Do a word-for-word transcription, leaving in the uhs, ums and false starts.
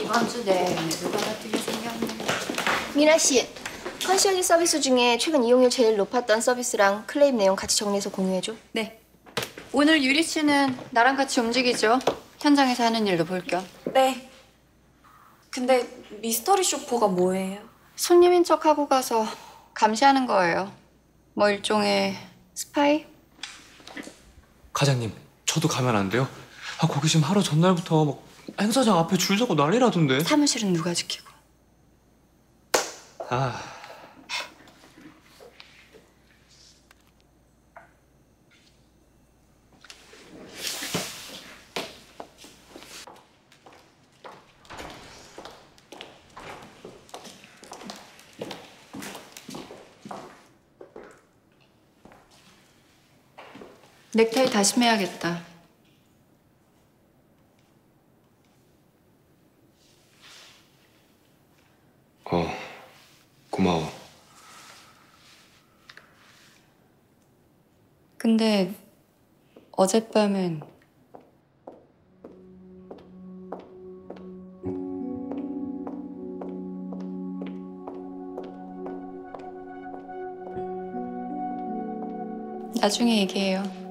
이번 주 내내 누가 같게 생겼네. 미나 씨, 컨시어지 서비스 중에 최근 이용률 제일 높았던 서비스랑 클레임 내용 같이 정리해서 공유해줘. 네. 오늘 유리 씨는 나랑 같이 움직이죠. 현장에서 하는 일도 볼 겸. 네. 근데 미스터리 쇼퍼가 뭐예요? 손님인 척하고 가서 감시하는 거예요. 뭐 일종의 스파이? 과장님, 저도 가면 안 돼요? 아, 거기 지금 하루 전날부터 막 행사장 앞에 줄 서고 난리라던데. 사무실은 누가 지키고? 아... 넥타이 다시 매야겠다. 어, 고마워. 근데 어젯밤엔 나중에 얘기해요.